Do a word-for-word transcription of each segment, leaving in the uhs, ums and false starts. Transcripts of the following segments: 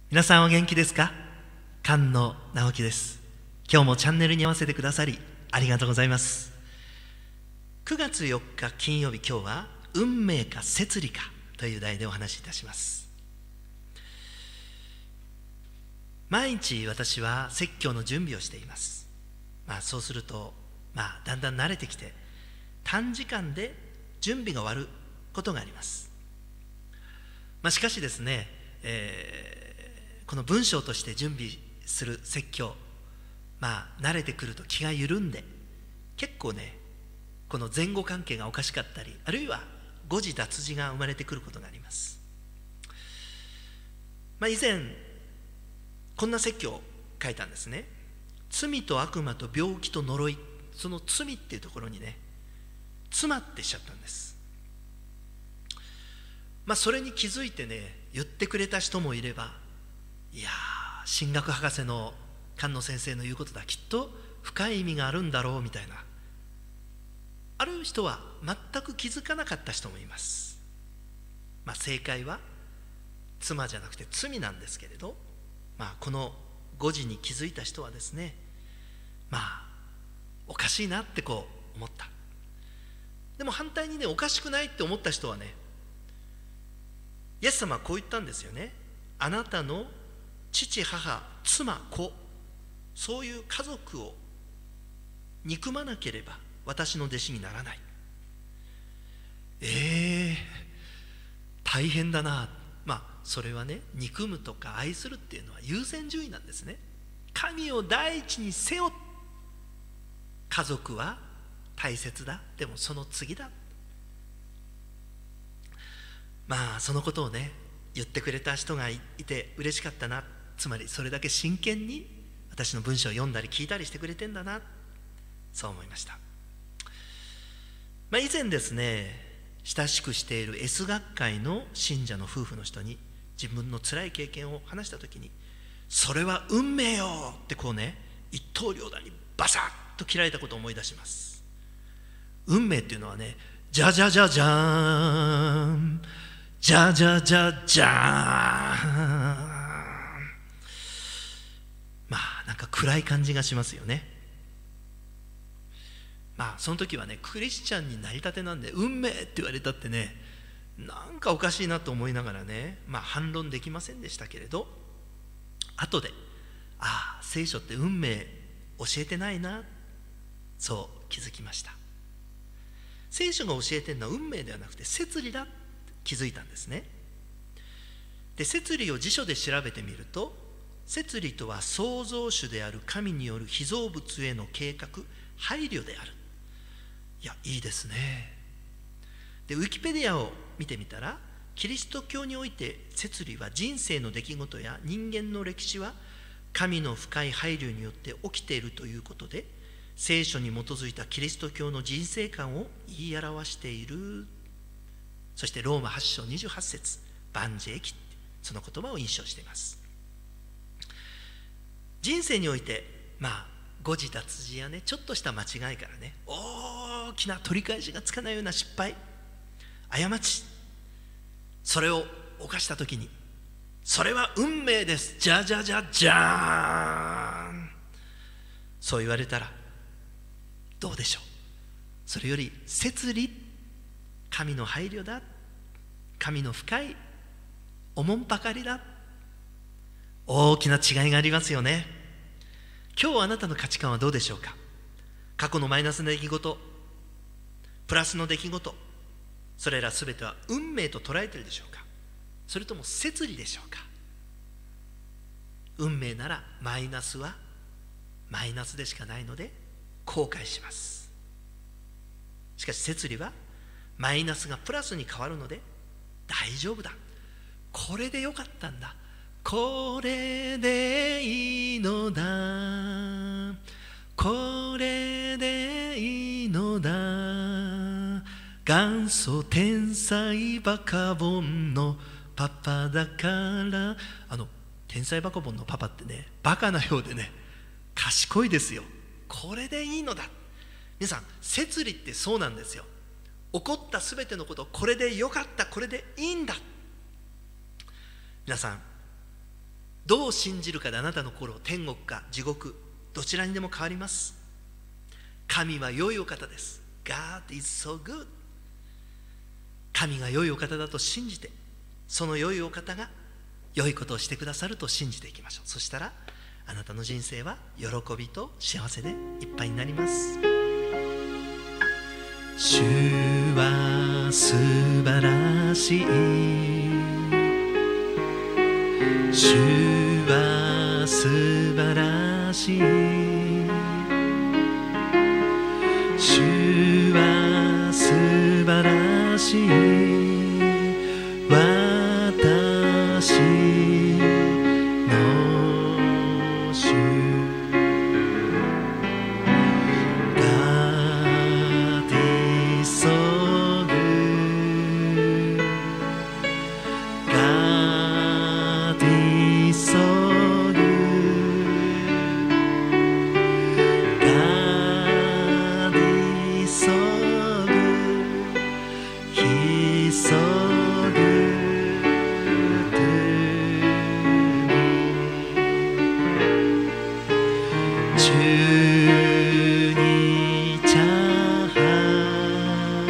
皆さんお元気ですか？菅野直樹です。今日もチャンネルに合わせてくださりありがとうございます。くがつよっか金曜日、今日は運命か摂理かという題でお話しいたします。毎日私は説教の準備をしています。まあそうすると、まあだんだん慣れてきて短時間で準備が終わることがあります。まあしかしですね、えーこの文章として準備する説教、まあ慣れてくると気が緩んで、結構ねこの前後関係がおかしかったり、あるいは誤字脱字が生まれてくることがあります。まあ、以前こんな説教を書いたんですね。罪と悪魔と病気と呪い、その罪っていうところにね妻ってしちゃったんです。まあそれに気づいてね言ってくれた人もいれば、いやー神学博士の菅野先生の言うことだ、きっと深い意味があるんだろうみたいな、ある人は全く気づかなかった人もいます。まあ正解は妻じゃなくて罪なんですけれど、まあこの誤字に気づいた人はですね、まあおかしいなってこう思った。でも反対にねおかしくないって思った人はね、イエス様はこう言ったんですよね。あなたの父、母、妻、子、そういう家族を憎まなければ私の弟子にならない。えー、大変だな。まあそれはね、憎むとか愛するっていうのは優先順位なんですね。神を第一にせよ。家族は大切だ、でもその次だ。まあそのことをね言ってくれた人がいて嬉しかったな。つまりそれだけ真剣に私の文章を読んだり聞いたりしてくれてんだな、そう思いました。まあ、以前ですね親しくしている S 学会の信者の夫婦の人に自分の辛い経験を話したときに、それは運命よってこうね一刀両断にバサッと切られたことを思い出します。運命っていうのはね、じゃじゃじゃじゃーん、じゃじゃじゃじゃーん、まあなんか暗い感じがしますよね。まあその時はねクリスチャンになりたてなんで運命って言われたってね、なんかおかしいなと思いながらね、まあ反論できませんでしたけれど、後でああ聖書って運命教えてないな、そう気づきました。聖書が教えてるのは運命ではなくて摂理だって気づいたんですね。で摂理を辞書で調べてみると、摂理とは創造主である神による被造物への計画、配慮である。いやいいですね。でウィキペディアを見てみたら、キリスト教において摂理は人生の出来事や人間の歴史は神の深い配慮によって起きているということで、聖書に基づいたキリスト教の人生観を言い表している。そしてローマはち章にじゅうはち節、万事益、その言葉を印象しています。人生においてまあ誤字脱字やねちょっとした間違いからね大きな取り返しがつかないような失敗、過ち、それを犯したときに、それは運命です、じゃじゃじゃじゃーん、そう言われたらどうでしょう。それより摂理、神の配慮だ、神の深いおもんぱかりだ、大きな違いがありますよね。今日あなたの価値観はどうでしょうか。過去のマイナスな出来事、プラスの出来事、それらすべては運命と捉えているでしょうか。それとも摂理でしょうか。運命ならマイナスはマイナスでしかないので後悔します。しかし摂理はマイナスがプラスに変わるので大丈夫だ、これでよかったんだ、これでいいのだ、これでいいのだ、元祖天才バカボンのパパだから。あの天才バカボンのパパってねバカなようでね賢いですよ。これでいいのだ。皆さん摂理ってそうなんですよ。起こったすべてのこと、これでよかった、これでいいんだ。皆さんどう信じるかであなたの心を天国か地獄どちらにでも変わります。神は良いお方です。 God is so good。 神が良いお方だと信じて、その良いお方が良いことをしてくださると信じていきましょう。そしたらあなたの人生は喜びと幸せでいっぱいになります。主は素晴らしい、主は素晴らしい、主は素晴らしい、私の主。God is so good。 God is so good。 God is so good。 He's so good to me。 主にチャーハン、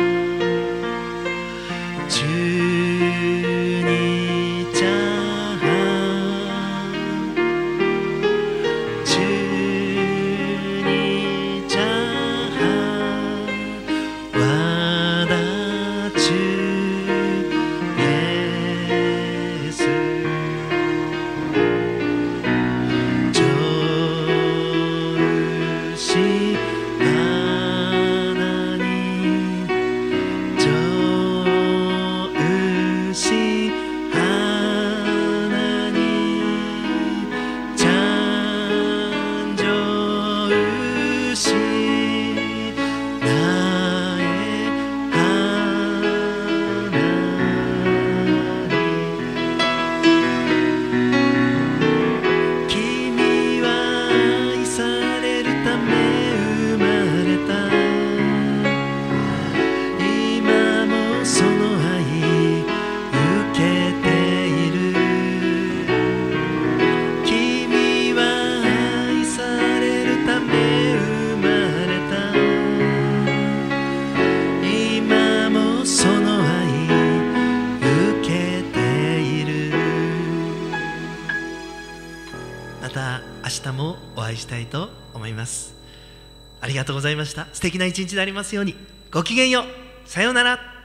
主にチャーハン、主にチャーハン、和田主イエス。ジョルシハナに、ジョルシハナに、チャンジョルシナエハナに。君は愛されるため生まれた。今もその愛受けている。君は愛されるため生まれた。今もその愛受けている。また明日もお会いしたいと思います。ありがとうございました。素敵な一日でありますように。ごきげんよう。さようなら。